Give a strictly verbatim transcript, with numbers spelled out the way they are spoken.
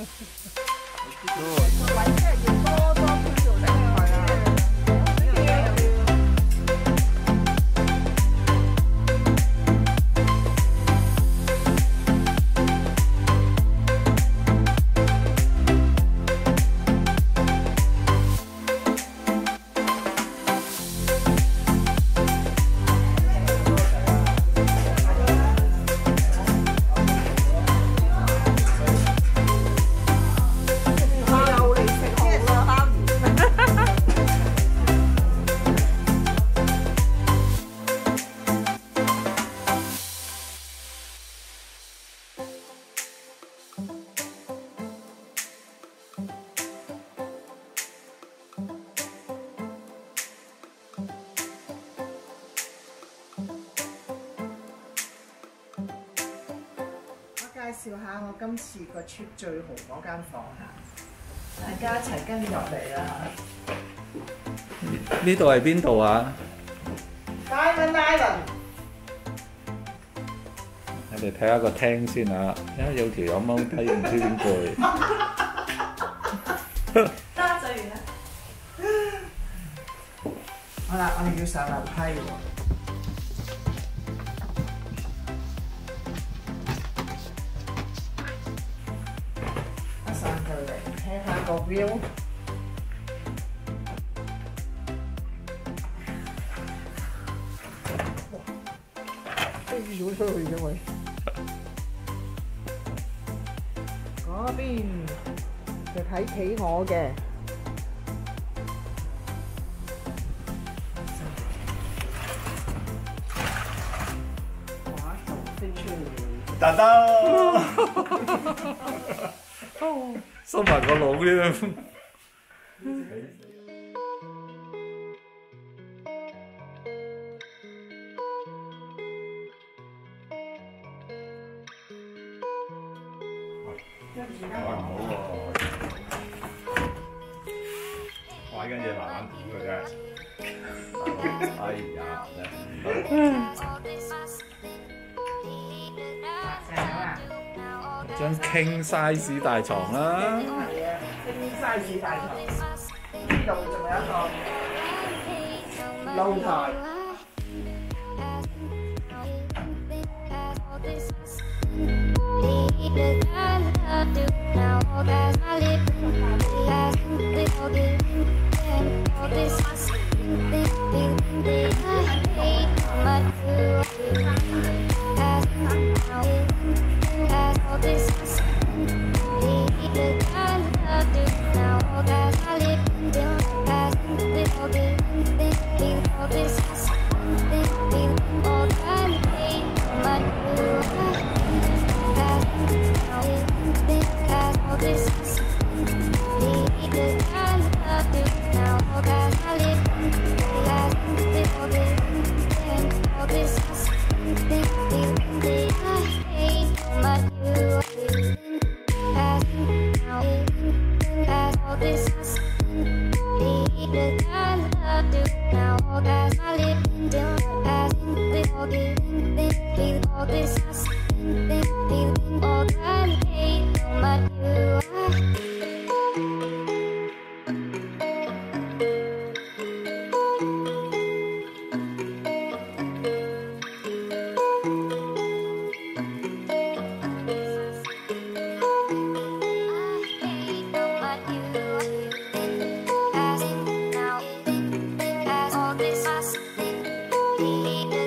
位真係要多多觀眾嚟係啊！介紹下我今次個 trip 最豪嗰間房嚇，大家一齊跟住入嚟啦！ 呢度係邊度啊 ？Diamond Island。 我哋睇下個廳先啊，因為有條友踎低，唔知點過嚟。 得就完啦。好啦，我哋要上樓梯喎。睇下個 view， 飛咗出去嘅喂，嗰邊就睇企鵝嘅，哇！就飛出嚟， 大兜。收埋個腦添。 玩緊嘢慢慢估嘅啫。哎呀， 張 king size 大床啦。 係啊 ，king size 大床。呢度仲有一個露台。 All this